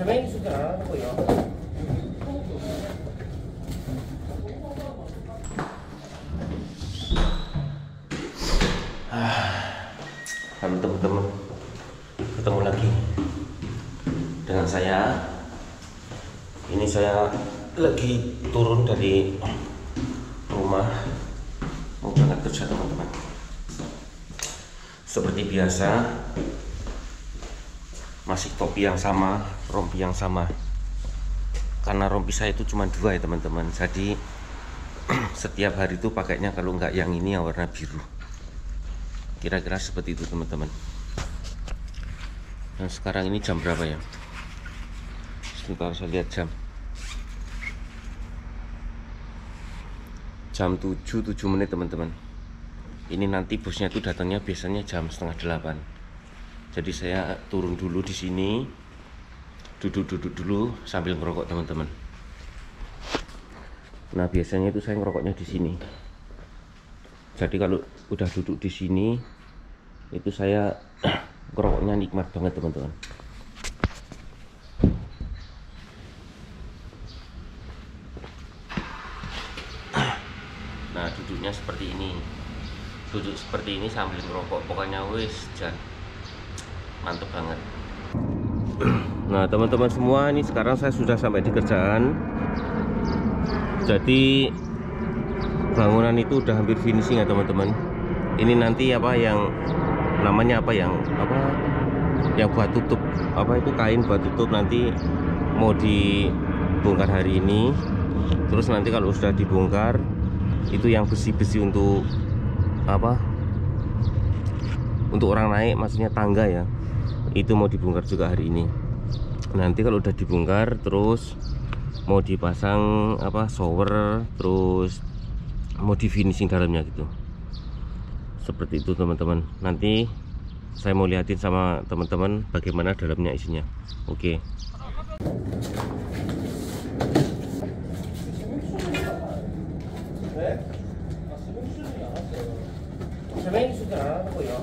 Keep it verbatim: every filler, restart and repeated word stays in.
Sebenarnya sudah aku ya. Halo teman-teman, ketemu lagi dengan saya. Ini saya lagi turun dari rumah mau berangkat kerja teman-teman. Seperti biasa, masih topi yang sama, rompi yang sama. Karena rompi saya itu cuma dua ya teman-teman. Jadi setiap hari itu pakainya kalau nggak yang ini yang warna biru. Kira-kira seperti itu teman-teman. Dan sekarang ini jam berapa ya? Sebentar saya lihat jam. Jam tujuh tujuh menit teman-teman. Ini nanti bosnya itu datangnya biasanya jam setengah delapan. Jadi saya turun dulu di sini, duduk-duduk dulu sambil ngerokok teman-teman. Nah biasanya itu saya ngerokoknya di sini. Jadi kalau udah duduk di sini, itu saya ngerokoknya nikmat banget teman-teman. Nah duduknya seperti ini, duduk seperti ini sambil ngerokok, pokoknya wis jan mantep banget. Nah teman-teman semua, ini sekarang saya sudah sampai di kerjaan. Jadi bangunan itu udah hampir finishing ya teman-teman. Ini nanti apa yang namanya apa yang apa yang buat tutup, apa itu kain buat tutup, nanti mau dibongkar hari ini. Terus nanti kalau sudah dibongkar, itu yang besi-besi untuk apa, untuk orang naik, maksudnya tangga ya, itu mau dibongkar juga hari ini. Nanti kalau udah dibongkar, terus mau dipasang apa shower, terus mau di finishing dalamnya gitu. Seperti itu teman-teman. Nanti saya mau liatin sama teman-teman bagaimana dalamnya isinya. Oke. Sebenarnya sudah aku ya.